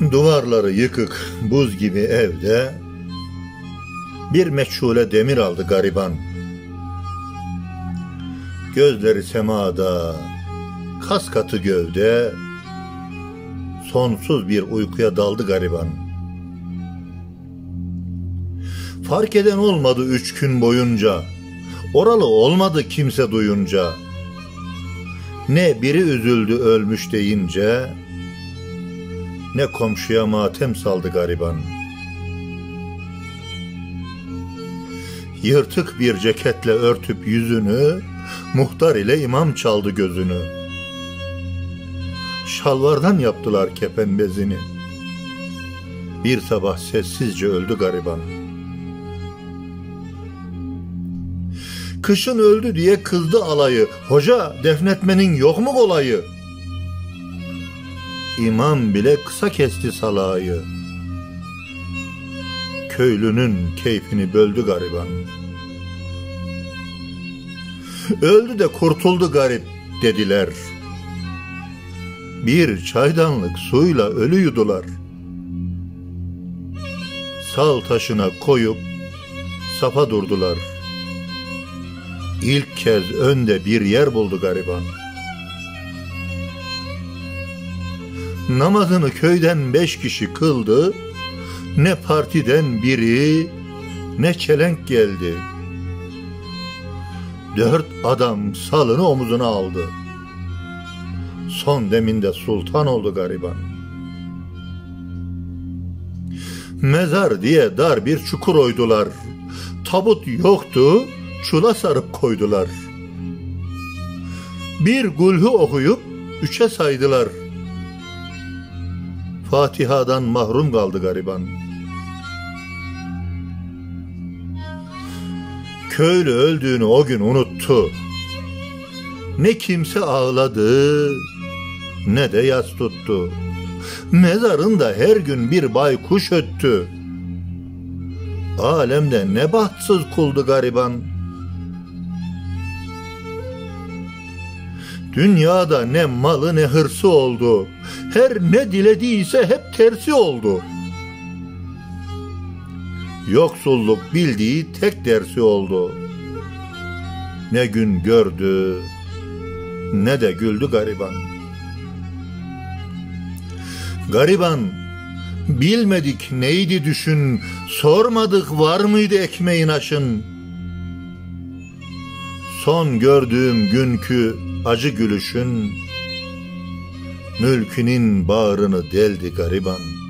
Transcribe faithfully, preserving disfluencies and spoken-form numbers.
Duvarları yıkık buz gibi evde bir meçhule demir aldı gariban. Gözleri semada, kas katı gövde, sonsuz bir uykuya daldı gariban. Fark eden olmadı üç gün boyunca, oralı olmadı kimse duyunca. Ne biri üzüldü ölmüş deyince, ne komşuya matem saldı gariban. Yırtık bir ceketle örtüp yüzünü, muhtar ile imam çaldı gözünü. Şalvardan yaptılar kefen bezini. Bir sabah sessizce öldü gariban. Kışın öldü diye kızdı alayı. Hoca, defnetmenin yok mu kolayı? İmam bile kısa kesti salayı. Köylünün keyfini böldü gariban. Öldü de kurtuldu garip dediler. Bir çaydanlık suyla ölü yudular. Sal taşına koyup safa durdular. İlk kez önde bir yer buldu gariban. Namazını köyden beş kişi kıldı. Ne partiden biri, ne çelenk geldi. Dört adam salını omuzuna aldı. Son deminde sultan oldu gariban. Mezar diye dar bir çukur oydular. Tabut yoktu, çula sarıp koydular. Bir gulhü okuyup üçe saydılar. Fatiha'dan mahrum kaldı gariban. Köylü öldüğünü o gün unuttu. Ne kimse ağladı, ne de yas tuttu. Mezarında her gün bir baykuş öttü. Alemde ne bahtsız kuldu gariban. Dünyada ne malı ne hırsı oldu. Her ne dilediyse hep tersi oldu. Yoksulluk bildiği tek dersi oldu. Ne gün gördü, ne de güldü gariban. Gariban, bilmedik neydi düşün, sormadık var mıydı ekmeğin aşın. Son gördüğüm günkü acı gülüşün, mülkünün bağrını deldi gariban.